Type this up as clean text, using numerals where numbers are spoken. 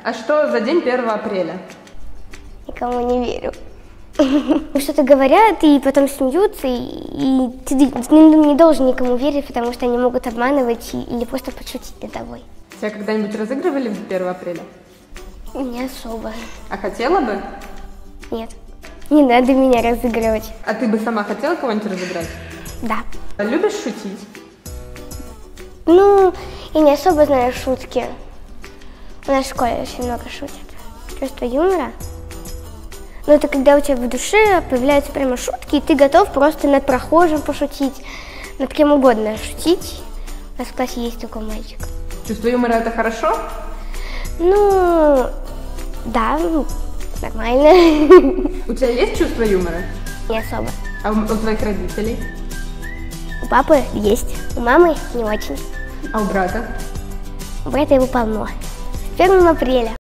А что за день 1 апреля? Никому не верю. Что-то говорят и потом смеются, и ты не должен никому верить, потому что они могут обманывать или просто подшутить над тобой. Тебя когда-нибудь разыгрывали в 1 апреля? Не особо. А хотела бы? Нет, не надо меня разыгрывать. А ты бы сама хотела кого-нибудь разыграть? Да. А любишь шутить? Ну, я не особо знаю шутки. У нас в школе очень много шутят. Чувство юмора. Но это когда у тебя в душе появляются прямо шутки, и ты готов просто над прохожим пошутить, над кем угодно шутить. У нас в классе есть такой мальчик. Чувство юмора – это хорошо? Ну, да, нормально. У тебя есть чувство юмора? Не особо. А у твоих родителей? У папы есть, у мамы не очень. А у брата? У брата его полно. 1 апреля.